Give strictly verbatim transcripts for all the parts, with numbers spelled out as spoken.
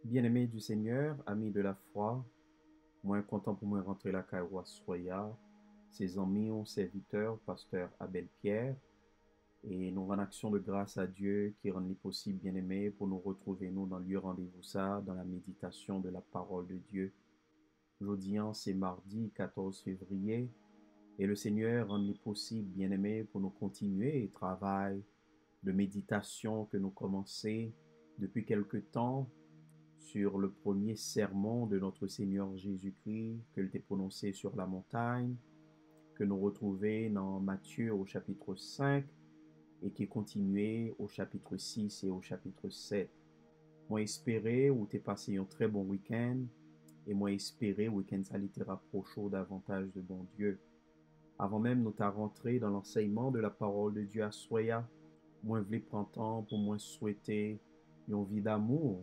Bien-aimé du Seigneur, ami de la foi, moi content pour moi rentrer la caille soya, ses amis, serviteurs, pasteur Abel Pierre, et nous en action de grâce à Dieu qui rend les possible, bien-aimé, pour nous retrouver nous dans le lieu rendez-vous ça, dans la méditation de la parole de Dieu. Aujourd'hui, c'est mardi quatorze février, et le Seigneur rend les possible, bien-aimé, pour nous continuer le travail de méditation que nous commençons depuis quelque temps sur le premier sermon de notre Seigneur Jésus-Christ que était prononcé sur la montagne, que nous retrouvons dans Matthieu au chapitre cinq et qui est continué au chapitre six et au chapitre sept. Moi espérais ou t'es passé un très bon week-end et moi espérais week-end ça l'était rapproché davantage de bon Dieu. Avant même nous t'as rentré dans l'enseignement de la parole de Dieu à Soya, moi voulais prendre temps pour moi souhaiter une vie d'amour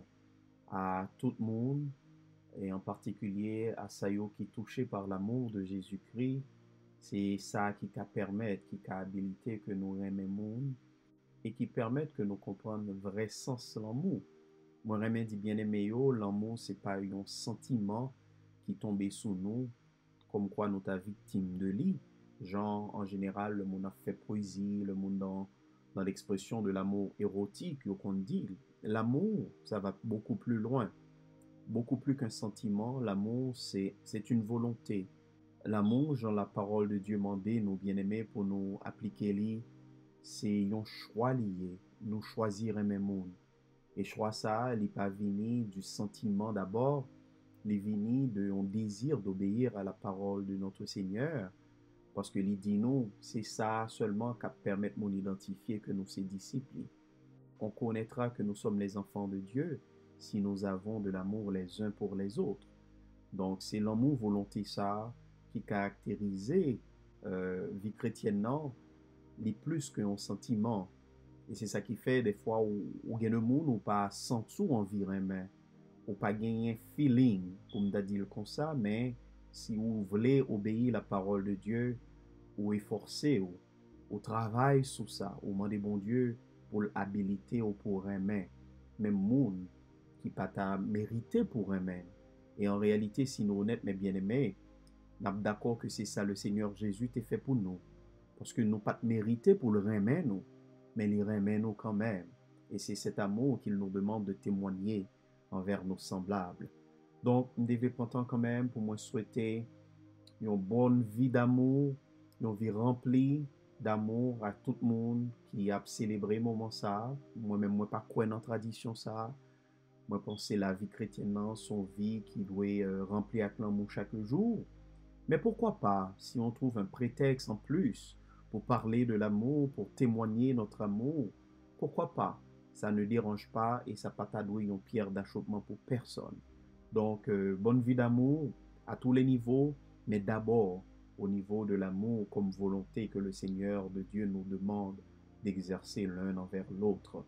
à tout le monde, et en particulier à Sayo qui est touché par l'amour de Jésus-Christ. C'est ça qui a permis, qui a habilité que nous aimions le monde et qui permet que nous comprenions le vrai sens de l'amour. Moi, je dis bien aimé, l'amour, ce n'est pas un sentiment qui tombe sous nous, comme quoi nous sommes victimes de lui. Genre, en général, le monde a fait poésie, le monde dans, dans l'expression de l'amour érotique, qu'on dit. L'amour, ça va beaucoup plus loin. Beaucoup plus qu'un sentiment, l'amour, c'est, c'est une volonté. L'amour, genre la parole de Dieu mandée, nous bien-aimés, pour nous appliquer li, c'est un choix lié. Nous choisir aimer monde. Et choix ça, il pas venu du sentiment d'abord, il venu de un désir d'obéir à la parole de notre Seigneur. Parce que il dit nous, c'est ça seulement qui permet de nous identifier que nous sommes disciples. On connaîtra que nous sommes les enfants de Dieu si nous avons de l'amour les uns pour les autres. Donc, c'est l'amour volonté ça qui caractérise euh, vie chrétienne, non, les plus qu'un sentiment. Et c'est ça qui fait des fois où, où il y a le monde ou pas sentir environnement, ou pas gagner feeling, comme on dit comme ça, mais si vous voulez obéir à la parole de Dieu, ou efforcer, ou, ou travail sur ça, ou demander bon Dieu pour l'habilité ou pour aimer, même monde qui pas ta mérité pour aimer. Et en réalité, si nous honnêtes, mais bien aimés, nous sommes d'accord que c'est ça le Seigneur Jésus t'a fait pour nous. Parce que nous pas mérité pour le remettre, nous, mais il remet nous quand même. Et c'est cet amour qu'il nous demande de témoigner envers nos semblables. Donc, nous devons prendre quand même pour moi souhaiter une bonne vie d'amour, une vie remplie d'amour à tout le monde qui a célébré le moment ça. Moi-même, moi pas quoi dans la tradition ça. Moi, penser la vie chrétienne, son vie qui doit euh, remplir avec l'amour chaque jour. Mais pourquoi pas, si on trouve un prétexte en plus pour parler de l'amour, pour témoigner notre amour, pourquoi pas? Ça ne dérange pas et ça pas t'adouer une pierre d'achoppement pour personne. Donc, euh, bonne vie d'amour à tous les niveaux, mais d'abord au niveau de l'amour comme volonté que le Seigneur de Dieu nous demande d'exercer l'un envers l'autre.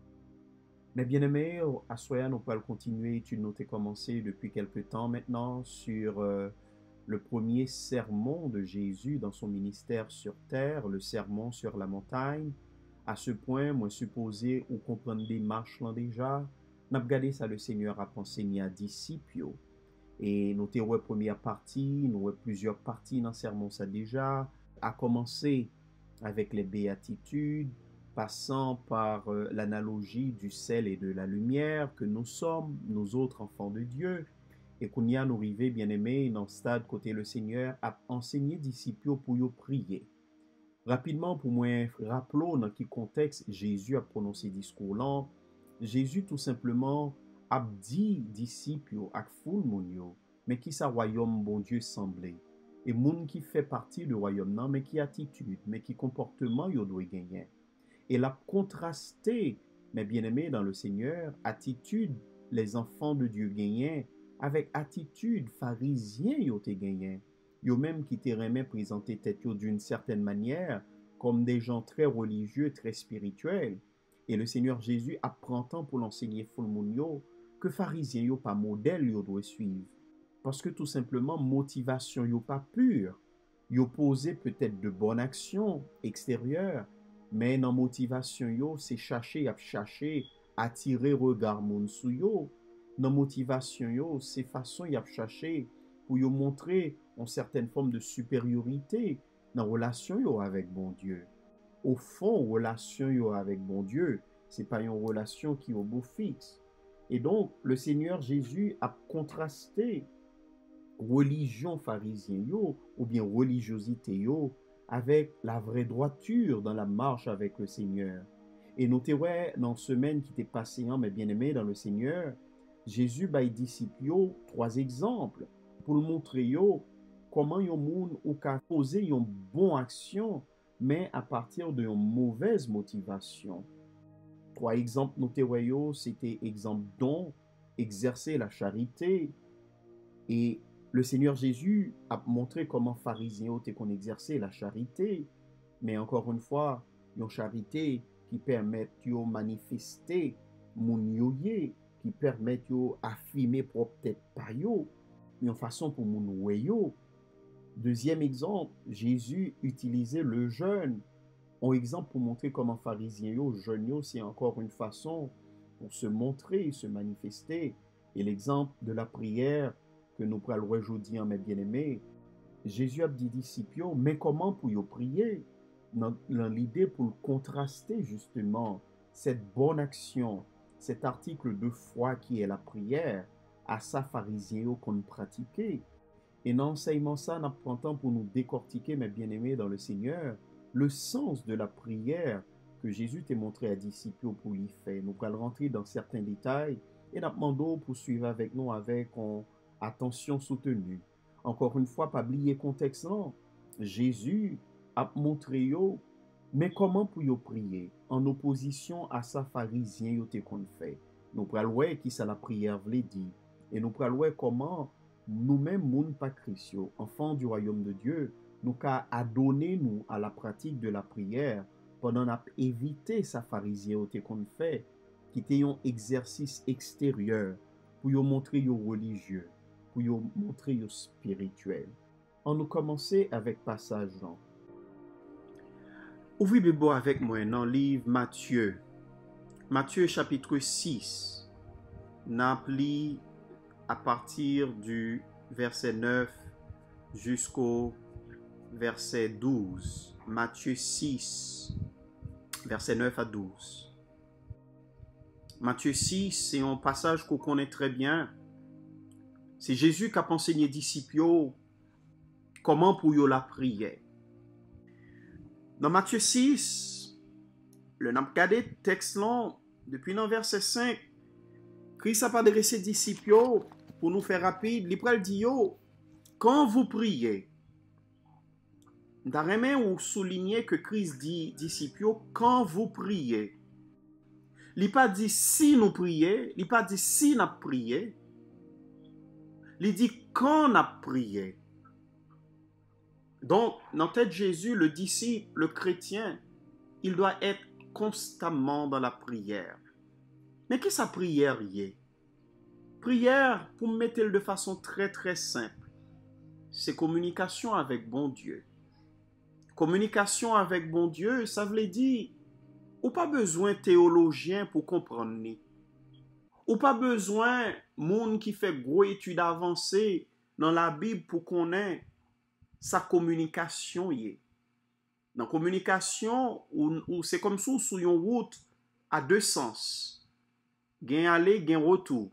Mais bien aimé, à Soya, nous pouvons continuer, tu nous t'es commencé depuis quelque temps maintenant sur euh, le premier sermon de Jésus dans son ministère sur terre, le sermon sur la montagne. À ce point, moi supposé ou comprendre des marches là déjà, n'a regardé ça le Seigneur a enseigné à disciples. Et nous avons la première partie, nous avons plusieurs parties dans le sermon ça déjà, à commencer avec les béatitudes, passant par euh, l'analogie du sel et de la lumière que nous sommes, nous autres enfants de Dieu, et qu'on y a nous arrivé, bien aimés, dans le stade côté le Seigneur a enseigné disciples pour y prier. Rapidement, pour moi, rappelons dans quel contexte Jésus a prononcé discours là. Jésus tout simplement a dit disciples à foule moun mais qui sa royaume bon Dieu semblait. Et moun qui fait partie du royaume non, mais qui attitude, mais qui comportement yo doit gagner. Et la contrasté, mes bien-aimés dans le Seigneur, attitude les enfants de Dieu gagnent avec attitude pharisien yo te gagnent. Yo même qui te remet présenter tête yo d'une certaine manière comme des gens très religieux, très spirituels. Et le Seigneur Jésus apprend tant pour l'enseigner full moun yo que pharisien yo pas modèle yo doit suivre. Parce que tout simplement motivation yo pas pure. Yo posé peut-être de bonnes actions extérieures, mais dans motivation yo, c'est chercher à chercher attirer regard moun sou yo dans motivation yo, c'est façon y a cherché pour yo montrer une certaine forme de supériorité dans relation yo avec bon Dieu. Au fond, relation yo avec bon Dieu, c'est pas une relation qui est au bout fixe. Et donc, le Seigneur Jésus a contrasté religion pharisienne yo, ou bien religiosité yo, avec la vraie droiture dans la marche avec le Seigneur. Et nous ouais, dans la semaine qui était passée, mes bien-aimés dans le Seigneur, Jésus ba disciples yo trois exemples pour le montrer yo comment yon moun ou ka poser yon bon action mais à partir de yon mauvaise motivation. Trois exemples nous yo, c'était exemple don, exercer la charité, et le Seigneur Jésus a montré comment pharisiens te qu'on exercer la charité, mais encore une fois, une charité qui permet de manifester mon yoye, qui permet de affirmer propre tête par yo, une façon pour mon yo. Deuxième exemple, Jésus utilisait le jeûne. Un exemple pour montrer comment pharisiens yo, jeûne yo, c'est encore une façon pour se montrer, se manifester. Et l'exemple de la prière que nous prenons aujourd'hui, mes bien-aimés, Jésus a dit disciples, mais comment pour y prier? Dans, dans l'idée pour contraster justement cette bonne action, cet article de foi qui est la prière, à sa pharisien qu'on pratiquait. Et dans l'enseignement ça, nous prenons pour nous décortiquer, mes bien-aimés dans le Seigneur, le sens de la prière que Jésus t'a montré à disciples pour y faire. Nous allons rentrer dans certains détails et nous demandons pour suivre avec nous avec on, attention soutenue. Encore une fois, pas oublier le contexte là. Jésus a montré yo, mais comment pour yo prier en opposition à sa pharisien yo te qu'on fait. Nous pral ouais qui ça la prière veut dire et nous pral ouais comment nous-mêmes moun pas Christ, enfants du royaume de Dieu, nous qu'a adonné nous à la pratique de la prière pendant n'a éviter sa pharisien yo te qu'on fait qui était un exercice extérieur pour yo montrer yo religieux, pour yo montrer yo spirituel. On nous commencer avec passage Jean. Ouvrez Bible avec moi dans le livre Matthieu. Matthieu chapitre six. N'appli à partir du verset neuf jusqu'au verset douze. Matthieu six, verset neuf à douze. Matthieu six, c'est un passage qu'on connaît très bien. C'est Jésus qui a enseigné aux disciples comment pour yo la prière. Dans Matthieu six, le n'a regardé texte long, depuis le verset cinq, Christ a adressé aux disciples pour nous faire rapide. Il dit yo, quand vous priez, d'ailleurs ou souligner que Christ dit disciples quand vous priez. Il n'a pas dit si nous prions, il n'a pas dit si nous prions. Il dit quand nous prions. Donc, dans tête Jésus, le disciple, le chrétien, il doit être constamment dans la prière. Mais qu'est-ce que sa prière y est? Prière, pour me mettre de façon très très simple, c'est communication avec bon Dieu. Communication avec bon Dieu, ça veut dire, ou pas besoin de théologien pour comprendre ni. Ou pas besoin monde qui fait gros études avancées dans la Bible pour connaître sa communication y est. Dans la communication, ou, ou c'est comme si sur une route à deux sens. Gain aller, gain retour.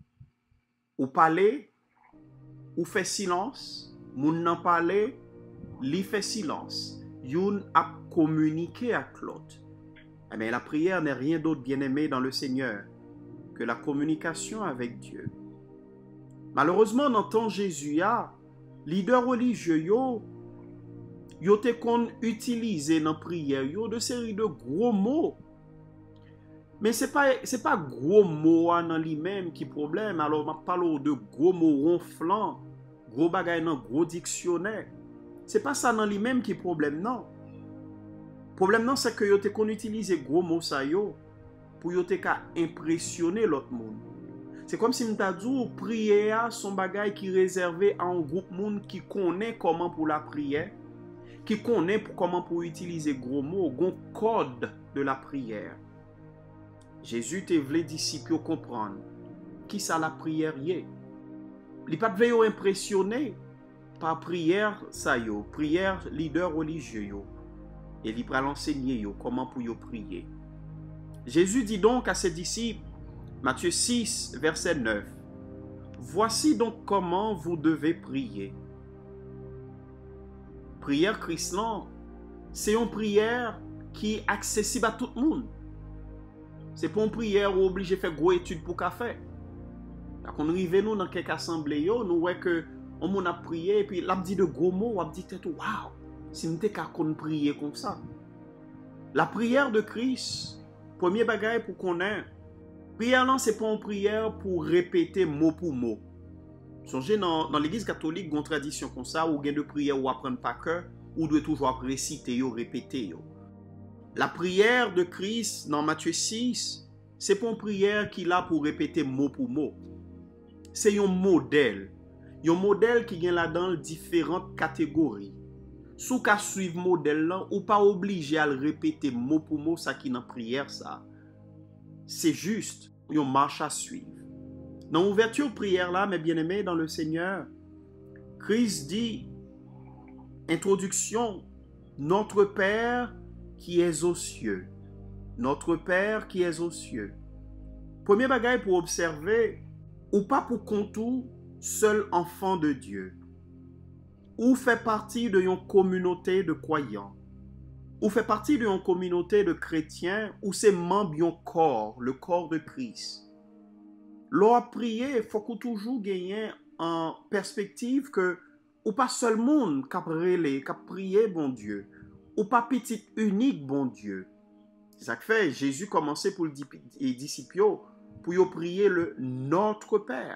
Ou parler, ou fait silence. Moun nan parler, li fait silence. Youn a communiqué avec l'autre. Eh bien, la prière n'est rien d'autre, bien-aimé dans le Seigneur, que la communication avec Dieu. Malheureusement, dans le temps Jésus, ya, leader religieux yo, yo te kon utilisé dans la prière yo de série de gros mots. Mais ce n'est pas, c'est pas gros mots dans lui-même qui problème. Alors, je parle de gros mots ronflants, gros bagay dans gros dictionnaire. Ce n'est pas ça dans lui-même qui problème, non. Le problème, non, c'est que yo te kon utilisé gros mots ça yo pour yo te ka impressionner l'autre monde. C'est comme si m'ta dit prière son bagay qui réservé à un groupe monde qui connaît comment pour la prière, qui connaît pour comment pour utiliser gros mots, gon code de la prière. Jésus te voulait disciples comprendre qui ça la prière yé. Li pas veille impressionné par prière ça yo, prière leader religieux yo. Et li pral enseigner yo comment pour yo prier. Jésus dit donc à ses disciples, Matthieu six, verset neuf, voici donc comment vous devez prier. Prière chrétienne, c'est une prière qui est accessible à tout le monde. C'est pas une prière où on est obligé de faire gros études pour café. Quand on arrive nous dans quelques assemblées, nous voyons que on a prié et puis l'a dit de gros mots, on a dit waouh, si nous étions qu'on prier comme ça. La prière de Christ, premier bagage pour qu'on ait, prière non, c'est pas une prière pour répéter mot pour mot. Songez dans, dans l'église catholique, il y a une tradition comme ça, où il y a de prière ou apprendre par cœur, ou doit toujours réciter ou répéter. Yo. La prière de Christ dans Matthieu six, c'est pas une prière qui est là pour répéter mot pour mot. C'est un modèle. Un modèle qui vient là-dedans différentes catégories. Si vous suivre le modèle là, ou pas obligé à le répéter mot pour mot, ça qui est dans la prière, ça. C'est juste une marche à suivre. Dans l'ouverture de prière là, mes bien-aimés dans le Seigneur, Christ dit, introduction, notre Père qui est aux cieux. Notre Père qui est aux cieux. Premier bagage pour observer, ou pas pour contour, seul enfant de Dieu. Ou fait partie d'une communauté de croyants. Ou fait partie d'une communauté de chrétiens, ou c'est membre d'un corps, le corps de Christ. Lors prier, il faut qu'on toujours gagner en perspective que ou pas seul monde qui a relé, qui a prié bon Dieu, ou pas petit unique bon Dieu. C'est ça que fait Jésus commençait pour les disciples pour prier le Notre Père.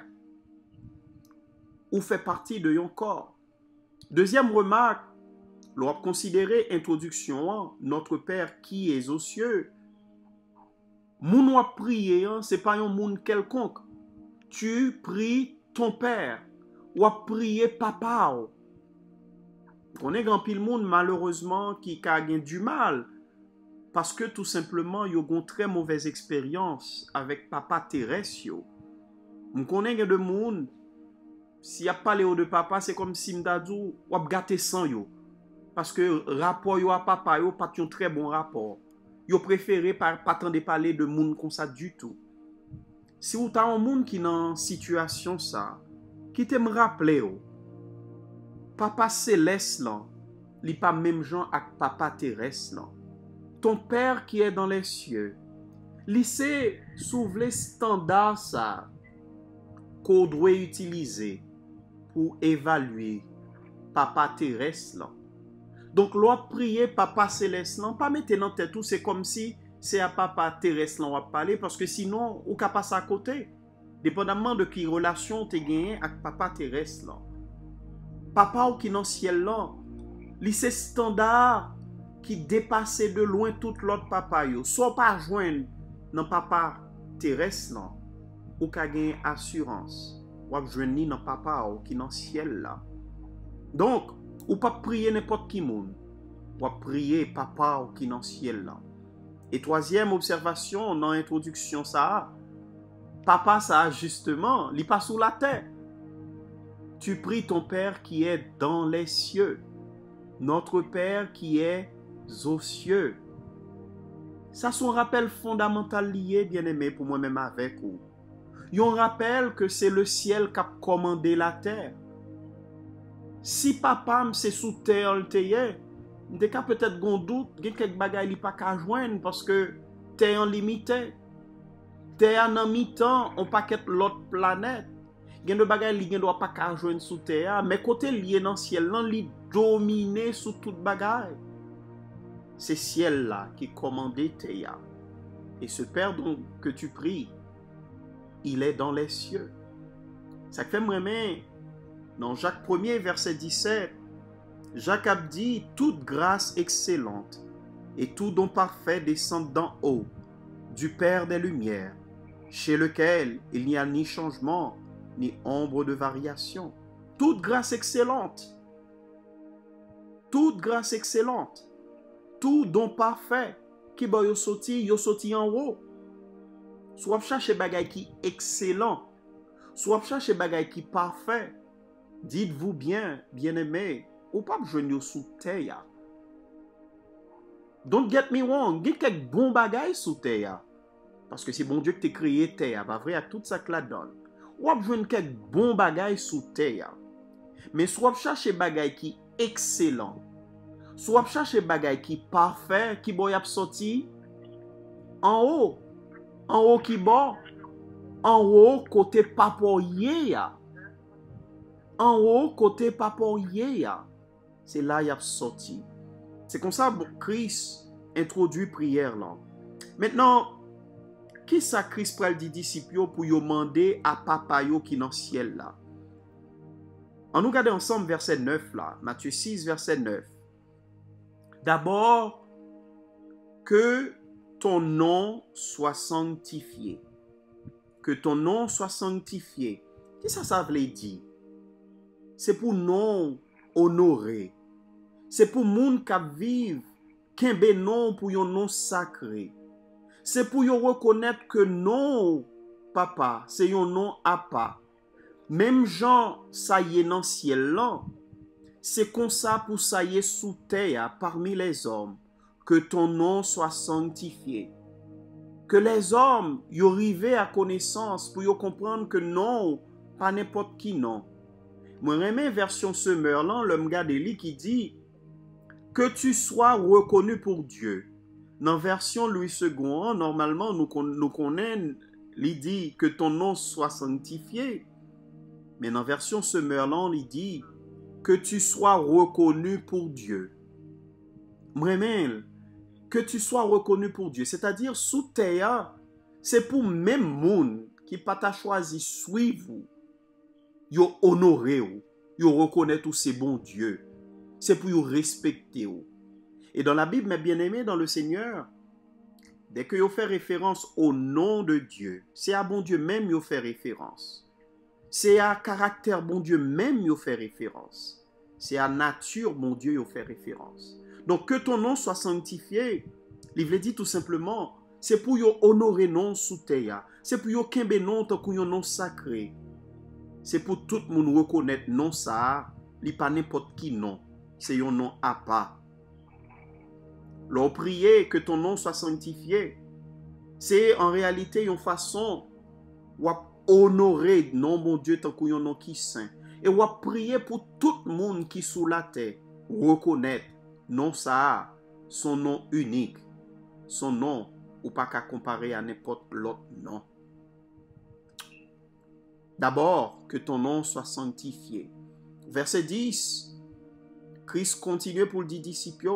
Ou fait partie de yon corps. Deuxième remarque, l'on va considérer introduction Notre Père qui est aux cieux. Moun ou prier, c'est pas un monde quelconque. Tu pries ton Père ou à prier papa. On est grand pile monde malheureusement qui a du mal parce que tout simplement ils ont une très mauvaise expérience avec papa terrestre. On connaît de monde s'il y a pas de papa c'est comme si m'dadou ou a gâté sans yo parce que rapport yo à papa yo pas un très bon rapport. Yo préféré pas attendre parler de monde comme ça du tout. Si vous avez un monde qui est dans une situation ça, qui te me rappelle, papa céleste là, il n'est pas même genre avec papa terrestre là. Ton père qui est dans les cieux, il sait soulever les standards ça qu'on doit utiliser pour évaluer papa terrestre là. Donc, l'on prier papa céleste là, pas mettre dans tête tout, c'est comme si c'est à papa terrestre là on va parler parce que sinon on peut passer à côté dépendamment de qui relation tu gagné avec papa terrestre là. Papa ou qui dans ciel là, li c'est standard qui dépasse de loin tout l'autre papa yo. Soit pas joindre dans papa terrestre là ou ka gagner assurance. Ou joindre dans papa ou qui dans ciel là. Donc, ou pas prier n'importe qui monde. Ou prier papa ou qui dans ciel là. Et troisième observation dans l'introduction ça, papa ça justement, il passe sous la terre. Tu pries ton Père qui est dans les cieux. Notre Père qui est aux cieux. Ça c'est un rappel fondamental lié, bien-aimé, pour moi-même avec vous. Il y a un rappel que c'est le ciel qui a commandé la terre. Si papa c'est sous terre le terre, de cas peut-être gon doute, il y a quelques bagages li pas ka joindre parce que terre en limité. Terre en mi-temps, on paquet l'autre planète. Il y a de bagages li doit pas ka joindre sous terre, mais côté lié dans ciel là, li dominer sous toute bagage. C'est ciel là qui commandait terre. Et ce Père donc que tu pries, il est dans les cieux. Ça fait vraiment dans Jacques premier verset dix-sept, Jacques a dit, toute grâce excellente et tout don parfait descend d'en haut, du Père des Lumières, chez lequel il n'y a ni changement, ni ombre de variation. Toute grâce excellente, toute grâce excellente, tout don parfait, qui va yo sorti, yo sorti en haut. Soit chercher bagay qui excellent, Soit chercher bagay qui parfait. Dites-vous bien, bien-aimé, ou pas besoin sous terre. Don't get me wrong, il y a quelques bons bagailles sous terre. Parce que c'est bon Dieu qui t'a créé terre, pas vrai, à tout ça que la donne. Ou a besoin quelques bons bagailles sous terre. Mais soit chercher bagaille qui excellent. Soit chercher bagaille qui parfait, qui boy a sorti en haut. En haut qui bon. En haut côté papoyer. En haut côté papoyer. C'est là il a sorti. C'est comme ça que Christ introduit prière là. Maintenant, qui ça Christ pral dit disciples pour yo demander à papa yo qui dans le ciel là? On nous regarde ensemble verset neuf là, Matthieu six verset neuf. D'abord, que ton nom soit sanctifié. Que ton nom soit sanctifié. Qu'est-ce que ça veut dire? C'est pour non honorer. C'est pour moun qui vivent qu'un nom pour yon nom sacré. C'est pour yon reconnaître que non, papa, c'est yon nom à pas. Même Jean, ça y est dans le ciel là. C'est comme ça pour ça y est sous terre parmi les hommes. Que ton nom soit sanctifié. Que les hommes y arrivent à connaissance pour y comprendre que non, pas n'importe qui non. Moi, j'aime version semeur là, l'homme Gadeli qui dit que tu sois reconnu pour Dieu. Dans version Louis second, normalement, nous, nous connaissons, il dit que ton nom soit sanctifié. Mais dans version semeur là, il dit que tu sois reconnu pour Dieu. Vraiment, que tu sois reconnu pour Dieu. C'est-à-dire, sous terre, c'est pour même monde qui pas t'a choisi suivre vous. Yo honorer vous. Yo reconnaître tous ces bons dieux. C'est pour vous respecter vous. Et dans la Bible, mes bien-aimés, dans le Seigneur, dès que vous fait référence au nom de Dieu, c'est à bon Dieu même vous fait référence. C'est à caractère bon Dieu même vous fait référence. C'est à nature bon Dieu vous fait référence. Donc que ton nom soit sanctifié, il veut dire tout simplement, c'est pour vous honorer non sous terre. C'est pour vous kembe non tant que nom sacré. C'est pour tout le monde reconnaître non ça, li pas n'importe qui non. C'est un nom à part. L'on prier que ton nom soit sanctifié. C'est en réalité une façon ou honorer non mon Dieu tant que nom qui saint. Et ou prier pour tout le monde qui sous la terre reconnaître non ça, son nom unique. Son nom ou pas qu'à comparer à n'importe l'autre nom. D'abord, que ton nom soit sanctifié. Verset dix, Christ continue pour le dire disciples,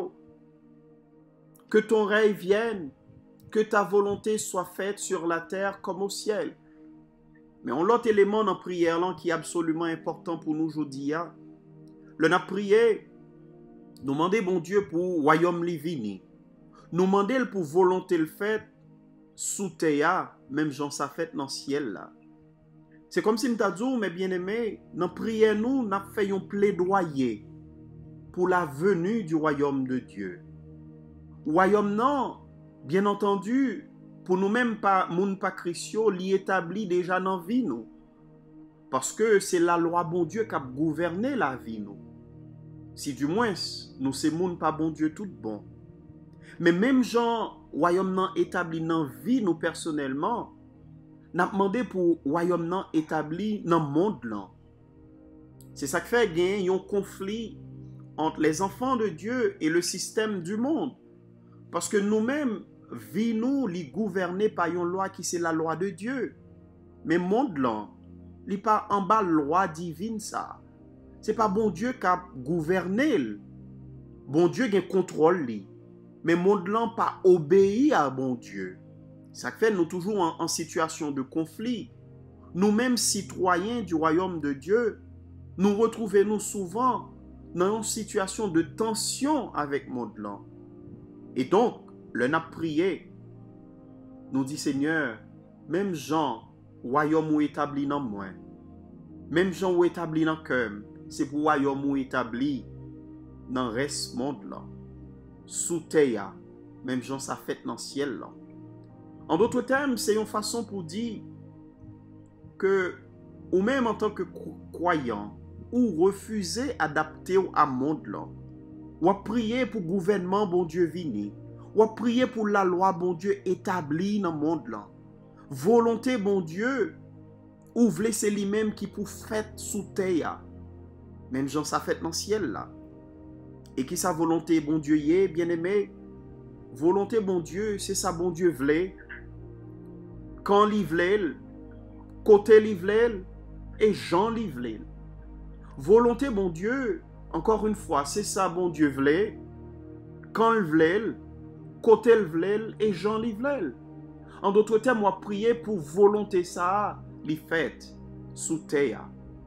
que ton règne vienne, que ta volonté soit faite sur la terre comme au ciel. Mais on l'autre élément dans la prière là, qui est absolument important pour nous aujourd'hui. Le n'a prié, nous demander bon Dieu pour royaume livini. Nous demander pour volonté le fait sous terre, même Jean sa fait dans le ciel là. C'est comme si nous t'avons dit, mes bien-aimés, dans la prière, nous, nous fait un plaidoyer pour la venue du royaume de Dieu. Royaume, non, bien entendu, pour nous-mêmes, pas, moun pas chrétien, l'y établit déjà dans la vie, nous. Parce que c'est la loi bon Dieu qui a gouverné la vie, nous. Si du moins, nous, c'est moun pas bon Dieu tout bon. Mais même genre, royaume non établi dans la vie, nous, personnellement, n'a demandé pour royaume nan établi dans le monde là. C'est ça qui fait gagner un conflit entre les enfants de Dieu et le système du monde. Parce que nous-mêmes, vie nous, li gouverné par une loi qui c'est la loi de Dieu. Mais monde là, li pas en bas loi divine ça. C'est pas bon Dieu qui a gouverné. Bon Dieu qui contrôle li. Mais monde là pas obéi à bon Dieu. Ça fait nous toujours en, en situation de conflit. Nous-mêmes citoyens du royaume de Dieu, nous retrouvons souvent dans une situation de tension avec le monde là. Et donc, le n'a prié, nous dit Seigneur, même Jean, royaume ou établi dans moi, même Jean ou établi dans cœur, c'est pour royaume ou établi dans le reste monde là. Sous terre, même Jean ça fait dans le ciel là. En d'autres termes, c'est une façon pour dire que ou même en tant que croyant, ou refuser adapter à monde là, ou à prier pour gouvernement bon Dieu vini, ou à prier pour la loi bon Dieu établie dans le monde là, volonté bon Dieu, ou vle c'est lui-même qui pour fait sous terre, même Jean ça fait dans le ciel là, et qui sa volonté bon Dieu y est, bien aimé, volonté bon Dieu, c'est ça bon Dieu vle, quand li vle, côté li vle, et Jean li vle. Volonté bon Dieu, encore une fois, c'est ça bon Dieu vle, quand le vle, côté le vle, et Jean li vle. En d'autres termes, moi prier pour volonté ça, li fait sous terre.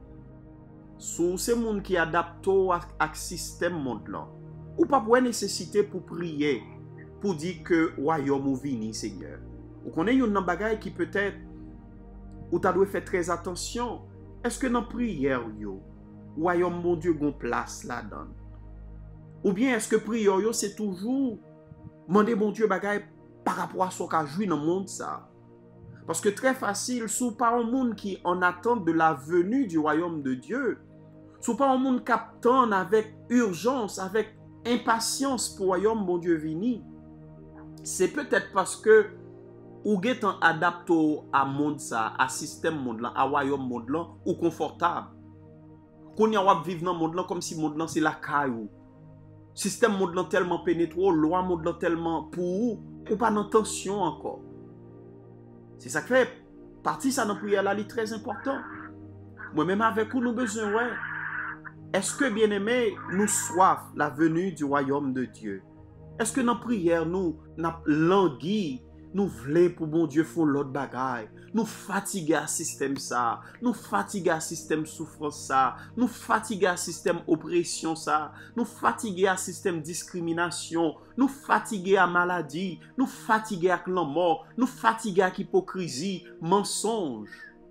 Sous ces monde qui adaptent à à système monde là. Ou pas pour nécessité pour prier, pour dire que royaume ou vini Seigneur. Ou connaît une bagaille qui peut-être ou tu dois faire très attention. Est-ce que dans prière yo, royaume mon Dieu gon place là-dedans? Ou bien est-ce que prière yo c'est toujours demander mon Dieu bagaille par rapport à ce qu'a joué dans le monde ça? Parce que très facile, sous pas un monde qui en attente de la venue du royaume de Dieu, sous pas un monde qui attend avec urgence, avec impatience pour le royaume mon Dieu vini, c'est peut-être parce que ou getan adapto à monde ça, à système monde là, à royaume monde là, ou confortable. Qu'on y a wap vivre dans monde là comme si monde là c'est la caillou. Système monde là tellement pénétré, loi monde là tellement pour ou pas dans tension encore. C'est ça que fait partie ça dans prière là, est très important. Moi même avec vous nous besoin ouais. Est-ce que bien aimé nous soif la venue du royaume de Dieu? Est-ce que dans prière nous n'a langui nous voulons pour bon Dieu font l'autre bagaille. Nous fatiguer à système ça. Nous fatiguer à système souffrance ça. Nous fatiguer à système oppression ça. Nous fatiguer à système discrimination. Nous fatiguer à maladie. Nous fatiguer à la mort. Nous fatiguer à hypocrisie, mensonge.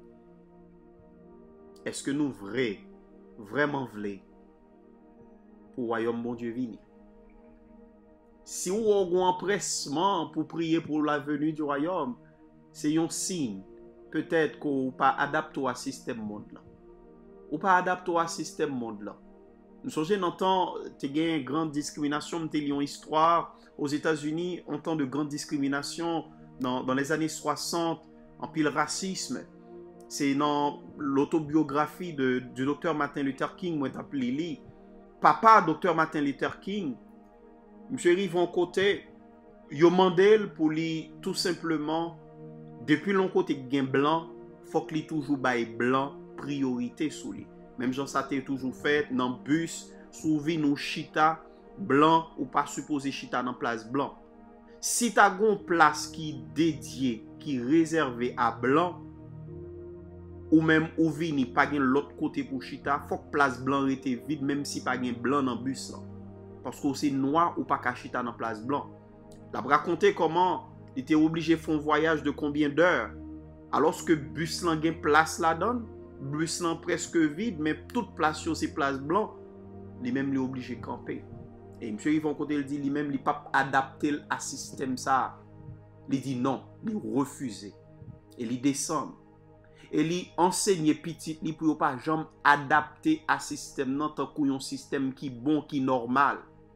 Est-ce que nous vrai, vraiment voulons pour le royaume bon Dieu vini? Si vous avez un empressement pour prier pour la venue du royaume, c'est un signe. Peut-être que vous pas adapté à système monde là. Ou pas adapté à système monde là. Nous sommes dans temps, il y a une grande discrimination, il y a une histoire aux États-Unis, en temps de grande discrimination dans, dans les années soixante, en pile racisme. C'est dans l'autobiographie de, du docteur Martin Luther King, moi t'appelé li. Papa docteur Martin Luther King, monsieur Rivon côté, yo mandel pour lui tout simplement, depuis l'on côté gain blanc, faut que lui toujours bail blanc priorité sous lui. Même Jean ça toujours fait dans bus, souvi nous chita blanc ou pas supposé chita dans place blanc. Si tu as une place qui dédiée, qui réservée à blanc, ou même ou vini pas gen l'autre côté pour chita, faut que place blanc était vide même si pas gen blanc dans bus là. Parce que c'est noir ou pas ka chita dans place blanc. La raconter comment il était obligé de faire un voyage de combien d'heures alors que bus là gen place là-dedans, bus là presque vide mais toute place sur ces places blanc, lui même lui obligé de camper. Et monsieur Yvon côté il dit lui même il pas adapté à système ça. Il dit non, il refusé. Et il descend. Et il enseigne petit li pour pas jamais adapter à système non tant qu'on un système qui bon qui normal.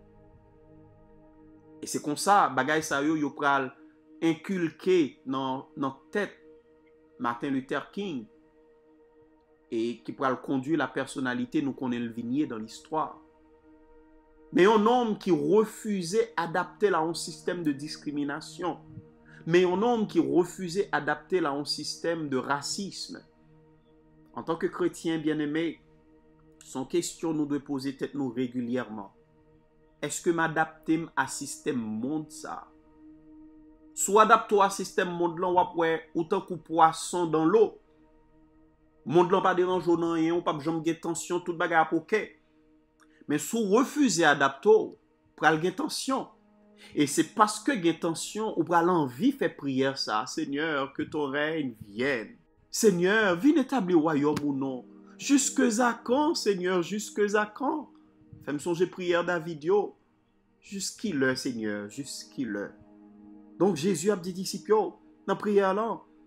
Et c'est comme ça bagay sa yo yo pral inculquer dans dans tête Martin Luther King et qui pral conduire la personnalité nous connaît le vignier dans l'histoire. Mais un homme qui refusait adapter à un système de discrimination. Mais un homme qui refusait adapter à un système de racisme. En tant que chrétien bien-aimé, son question nous doit poser tête nous régulièrement. Est-ce que m'adapter à système monde ça? Soit adapter à système monde là, ou autant que poisson dans l'eau. Monde là pas dérange non rien, ou pas jamais de tension, toute bagarre pour que. Mais si vous refusez d'adapter, vous avez tension. Et c'est parce que vous avez tension, vous avez envie de faire prière ça. Seigneur, que ton règne vienne. Seigneur, viens établir le royaume ou non. Jusque à quand, Seigneur, jusque à quand? Fais-moi songer prière David. Jusqu'il l'heure, Seigneur, jusqu'il l'heure. Donc Jésus a dit disciples, dans la prière là,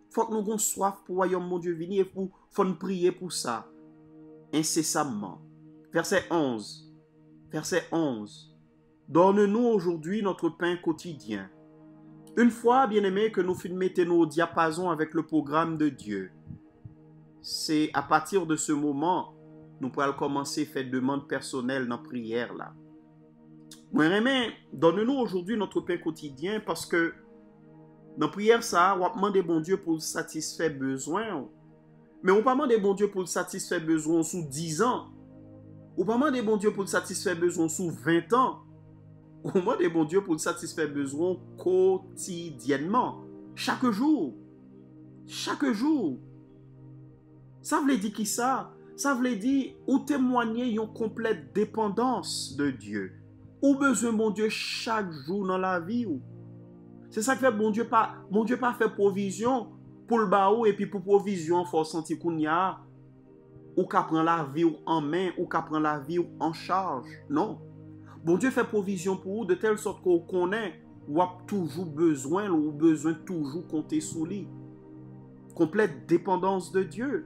Faut que nous avons soif pour le royaume mon Dieu venir et faut, faut nous prier pour ça. Incessamment. Verset onze. Verset onze. Donne-nous aujourd'hui notre pain quotidien. Une fois, bien-aimés, que nous mettons au diapason avec le programme de Dieu, c'est à partir de ce moment, nous pourrons commencer à faire demande personnelle dans la prière là. Moi, aimé, donne-nous aujourd'hui notre pain quotidien parce que dans la prière, ça, on va demander bon Dieu pour satisfaire besoin. Mais on ne va pas demander bon Dieu pour satisfaire besoin sous dix ans. On ne va pas demander bon Dieu pour satisfaire besoin sous vingt ans. On va demander bon Dieu pour satisfaire besoin quotidiennement. Chaque jour. Chaque jour. Ça veut dire qui ça? Ça veut dire ou témoigner une complète dépendance de Dieu. Ou besoin bon Dieu chaque jour dans la vie. C'est ça que fait bon Dieu pas bon Dieu pas fait provision pour le baou et puis pour provision faut sentir qu'on y a ou qu'à prendre la vie en main ou qu'à prendre la vie en charge. Non. Bon Dieu fait provision pour vous de telle sorte qu'on connaît ou a toujours besoin ou besoin toujours compter sur lui. Complète dépendance de Dieu.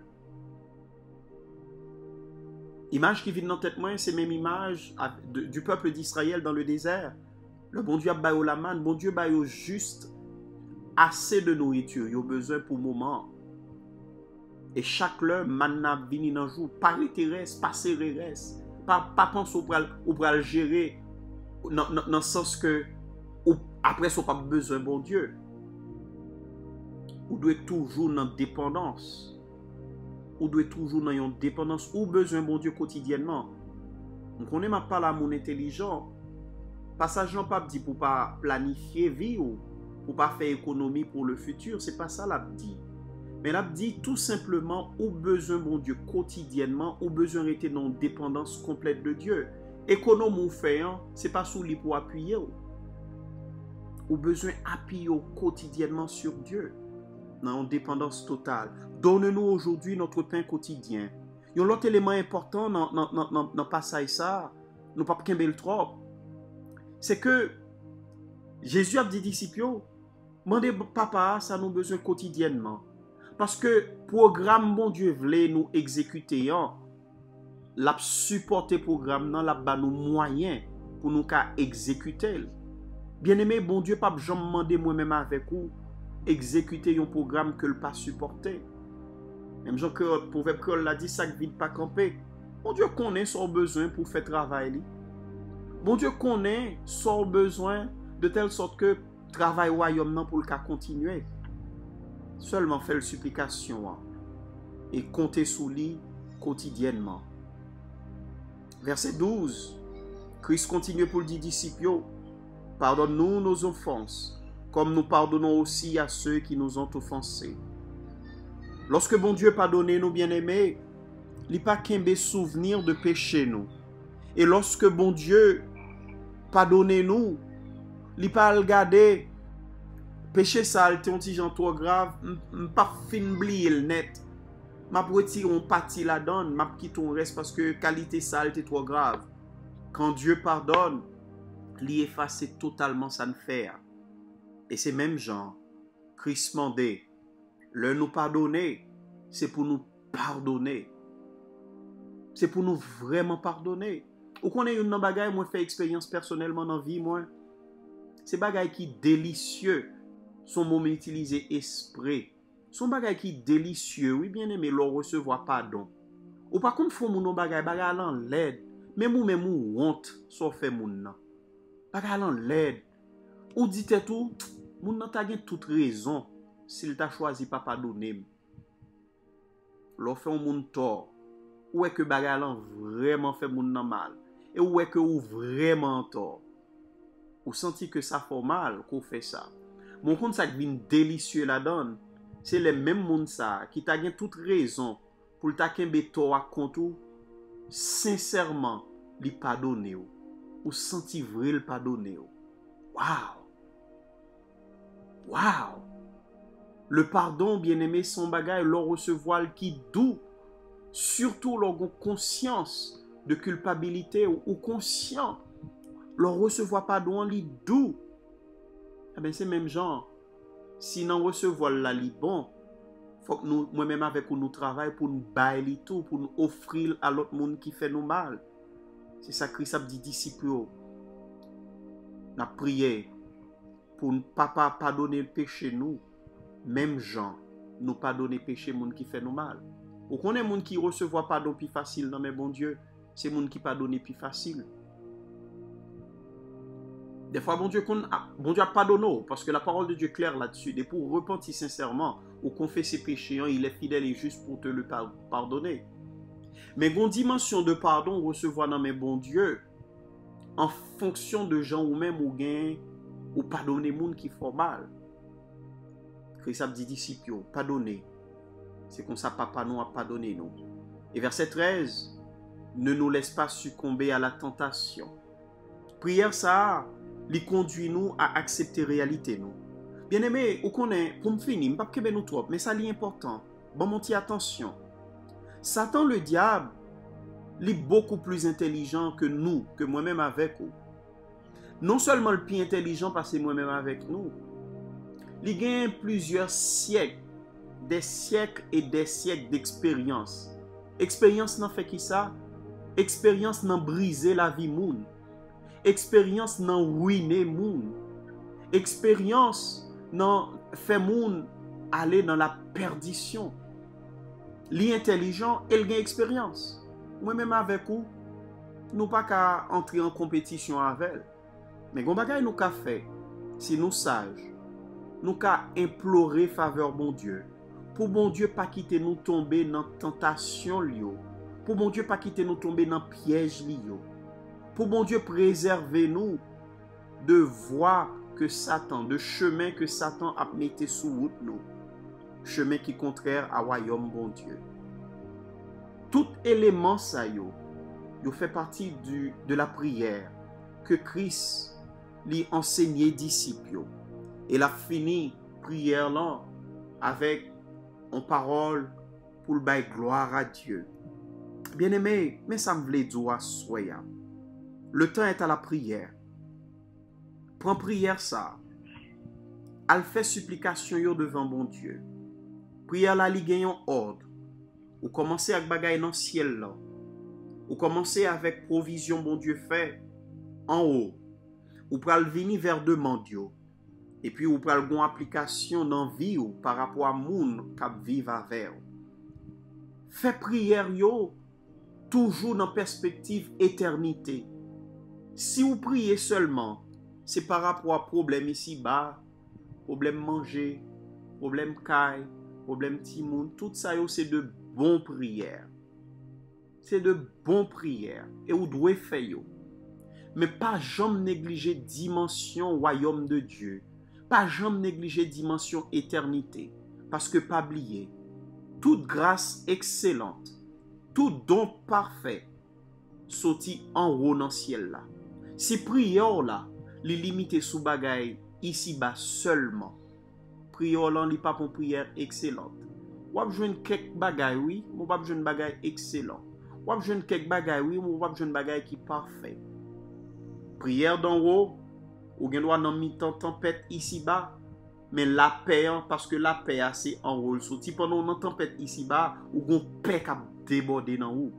Image qui vient dans tête moi, c'est même image du peuple d'Israël dans le désert. Le bon Dieu a baillé la manne, bon Dieu baillé juste assez de nourriture, il a besoin pour le moment. Et chaque heure, manna vini dans jour, pas l'intéresse, pas reste, pas pas penser au pral au pral gérer dans dans sens que ou, après ça pas besoin bon Dieu. Ou doit toujours dans dépendance. Ou doit toujours dans une dépendance ou besoin bon Dieu quotidiennement. Donc on aime pas la mon intelligent. Passage non pas dit pour pas planifier vie ou pour pas faire économie pour le futur, c'est pas ça l'a dit. Mais l'a dit tout simplement ou besoin bon Dieu quotidiennement ou besoin rester dans dépendance complète de Dieu. Économe ou fait hein, c'est pas sous lui pour appuyer ou. Ou besoin appuyer quotidiennement sur Dieu. Dans dépendance totale. Donne-nous aujourd'hui notre pain quotidien. Il y a un autre élément important dans le passage ça, nous pas qu'un trop. C'est que Jésus a dit aux disciples, demandez papa, ça nous besoin quotidiennement. Parce que programme bon Dieu voulait nous exécuter, l'a supporter programme nan l'a ba nous moyens pour nous ka exécuter. Bien-aimé, bon Dieu pas jamais demander moi-même avec vous exécuter un programme que le pas supporter. Même Jean que le proverbe créole l'a dit, ça vide pas camper. Bon Dieu connaît son besoin pour faire travail. Bon Dieu connaît son besoin de telle sorte que travail royaume nan pour le cas continuer. Seulement faire la supplication hein, et compter sous lui quotidiennement. Verset douze. Christ continue pour le dire disciples, pardonne-nous nos offenses, comme nous pardonnons aussi à ceux qui nous ont offensés. Lorsque bon Dieu pardonne nous bien-aimés, il n'y a pas qu'un souvenir de péché nous. Et lorsque bon Dieu pardonne nous, il n'y a pas regarder péché ça, c'est un petit genre trop grave, pas fin oublier le net. M'a retirer on partie la donne, m'a quitter ton reste parce que qualité ça était trop grave. Quand Dieu pardonne, il efface totalement sa faire. Et c'est même genre Christ mandé, le nous pardonner, c'est pour nous pardonner. C'est pour nous vraiment pardonner. Ou qu'on ait une bagaille moi fait expérience personnellement dans vie moi. C'est bagaille qui délicieux. Son moment utilisé esprit. Son bagay qui délicieux, oui bien aimé, l'on recevoir pardon. Ou par contre, faut mon bagay, bagay lan l'aide. Même ou même ou honte, so fait moun nan. Bagay lan l'aide. Ou dit tout, moun nan ta gen toute raison, s'il t'a choisi pas pardonner. L'on fait un moun tort. Ou est que bagay lan vraiment fait moun nan mal. Et ou est que ou vraiment tort. Ou senti que ça fait mal, qu'on fait ça. Mon compte ça vient délicieux la donne. C'est les mêmes moun ça qui t'a gen toute raison pour ta kembe tort à compte sincèrement li pardonner ou ou senti vrai le pardonner. Waouh. Waouh. Le pardon bien-aimé son bagay l'on recevoir qui doux surtout l'on conscience de culpabilité ou, ou conscient l'on recevoir pardon li doux. Eh bien, c'est même genre, si non recevoir la li bon, faut que nous, moi-même avec nous, nous travaillons pour nous bailler tout, pour nous offrir à l'autre monde qui fait nous mal. C'est ça que Christ a dit disciples. Nous avons prié pour ne pas pardonner le péché nous. Même gens, nous pardonner le péché monde qui fait nous mal. Ou qu'on est monde qui recevoir pardon plus facile, non mais bon Dieu, c'est monde qui pardonne plus facile. Des fois, bon Dieu, bon Dieu a pardonné, parce que la parole de Dieu est claire là-dessus. Et pour repentir sincèrement ou confesser ses péchés, il est fidèle et juste pour te le pardonner. Mais une dimension de pardon recevoir dans mes bon Dieu, en fonction de gens ou même ou gain, ou pardonner les gens qui font mal. Christ a dit disciples, pardonnez. C'est comme ça papa nous a pardonné nous. Et verset treize, ne nous laisse pas succomber à la tentation. Prière ça, lui conduit nous à accepter réalité nous. Bien aimé, ou connaît, pour me finir, je ne vais pas nous trop, mais ça est important. Bon, mon petit attention. Satan le diable, il est beaucoup plus intelligent que nous, que moi-même avec vous. Non seulement le plus intelligent parce que moi-même avec nous, il gagne plusieurs siècles, des siècles et des siècles d'expérience. Expérience n'en fait qui ça? Expérience n'en briser la vie moun. Expérience n'en ruiner moun. Expérience n'en fait moun aller dans la perdition. L'intelligent, il gagne expérience. Moi-même avec vous, nous pas qu'à entrer en compétition avec elle. Mais gon bagay nous qu'a fait, si nous sages, nous qu'à implorer faveur bon Dieu. Pour bon Dieu pas quitter nous tomber dans tentation lio. Pour bon Dieu pas quitter nous tomber dans piège lio. Pour bon Dieu préserver nous de voies que Satan, de chemin que Satan a mis sous route nous. Chemin qui est contraire à royaume bon Dieu. Tout élément ça yo, yo fait partie du, de la prière que Christ lui enseigné disciples. Et la fini prière là avec en parole pour le bail gloire à Dieu. Bien aimé, mais ça me voulait dire soya. Le temps est à la prière. Prends prière ça. Elle fait supplication yo devant bon Dieu. Prière la li gagne ordre. Ou commencer avec bagay dans ciel là. Ou commencer avec provision bon Dieu fait en haut. Ou pral venir vers demande yo. Et puis ou pral gon application dans vie ou par rapport à moun k'ap vive avec. Fait prière yo toujours dans perspective éternité. Si vous priez seulement, c'est par rapport à problème ici-bas, problème manger, problème caille, problème timoun, tout ça yo c'est de bonnes prières. C'est de bonnes prières et vous devez faire yo. Mais pas jamais négliger dimension royaume de Dieu. Pas jamais négliger dimension éternité. Parce que pas oublier, toute grâce excellente, tout don parfait, sorti en haut dans le ciel là. Si prière là, les limiter sous bagay ici-bas seulement. Prière là, n'est pas pour prière excellente. Ou ap jwenn quelques bagay oui, ou pas jwenn bagay excellent. Ou ap jwenn quelques bagay oui, ou pas jwenn bagay qui parfait. Prière d'en haut, ou gen doit nan mi-temps tempête ici-bas, mais la paix parce que la paix c'est en haut. Sorti pendant une tempête ici-bas, ou gon paix qui a débordé dans haut.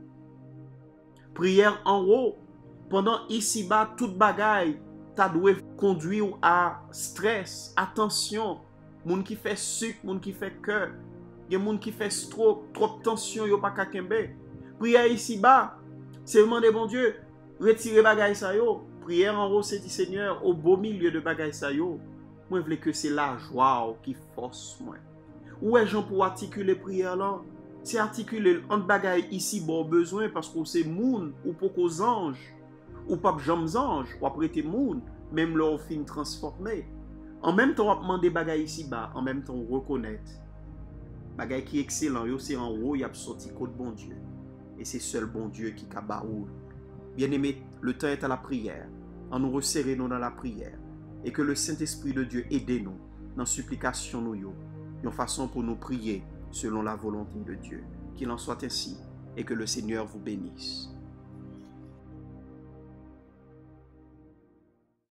Prière en haut, pendant ici-bas toute bagay ta doué conduire à stress, attention, moun qui fait sucre, moun qui fait cœur, gen moun qui fait stroke, trop tension yo pa ka kembe. Prière ici-bas, c'est demander bon Dieu, retirer bagay sa yo. Prière en haut, c'est dit Seigneur, au beau milieu de bagay sa yo. Moi, je veux que c'est la joie qui force moi. Où est-ce pour articuler prière là? C'est articuler un bagay ici, bon besoin, parce qu'on c'est moun, ou pour qu'aux anges, ou pas jambes anges, ou après tes moun, même leur fin transformé. En même temps, on demander bagay ici bas, en même temps, on reconnaître. Bagay qui est excellent, yo c'est en haut, il y a sorti côté bon Dieu. Et c'est seul bon Dieu qui kabaoul. Bien aimé, le temps est à la prière. En nous resserrer nous dans la prière. Et que le Saint-Esprit de Dieu aide nous dans supplication nous yo. Une façon pour nous prier selon la volonté de Dieu. Qu'il en soit ainsi et que le Seigneur vous bénisse.